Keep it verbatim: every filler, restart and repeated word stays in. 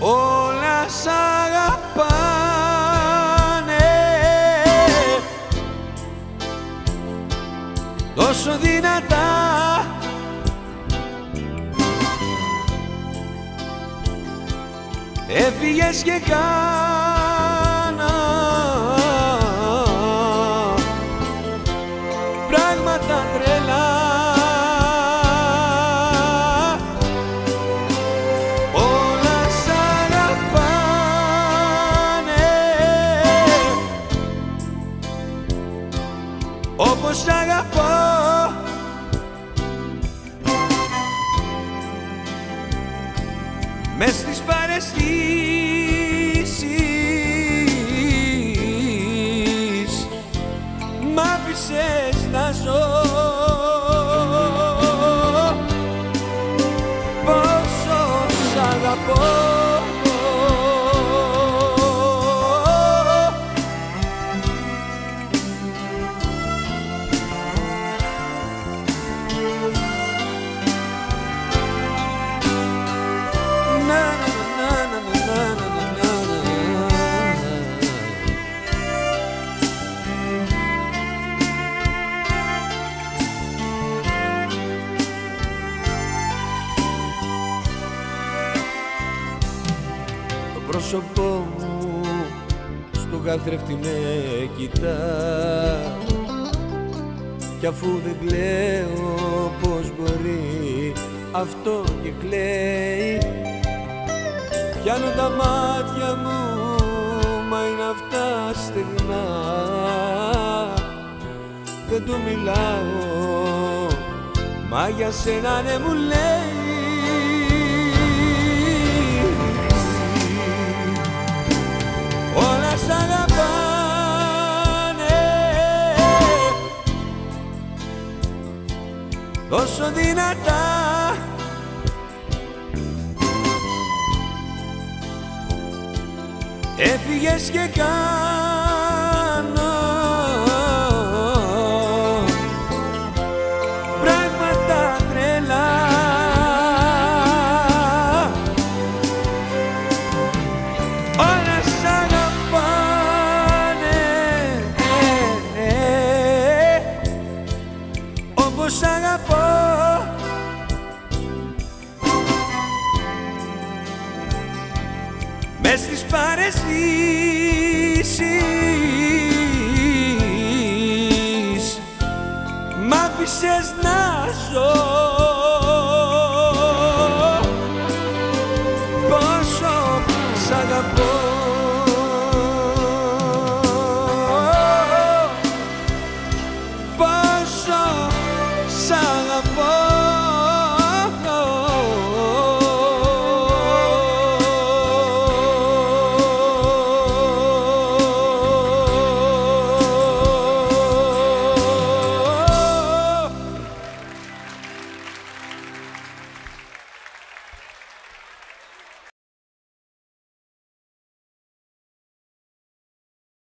όλα σ' αγαπάνε, τόσο δυνατά. Έφυγες και κάνα πράγματα τρελά. Όλα σ' αγαπάνε, όπως σ' αγαπώ. Μες στις παραισθήσεις μ' άφησες να ζω. Πόσο σ' αγαπώ. Το πρόσωπό μου στον καθρέφτη με κοιτά, κι αφού δεν κλαίω πως μπορεί αυτό και κλαίει. Πιάνω τα μάτια μου, μα είναι αυτά στεγνά. Δεν του μιλάω, μα για σένα ναι μου λέει. Όλα σ' αγαπάνε, τόσο δυνατά. Έφυγες και κάνω πράγματα τρελά. Όλα σ' αγαπάνε, ε, ε, όπως σ' αγαπώ. Μες στις παραισθήσεις μ' άφησες να ζω. Πόσο σ' αγαπώ.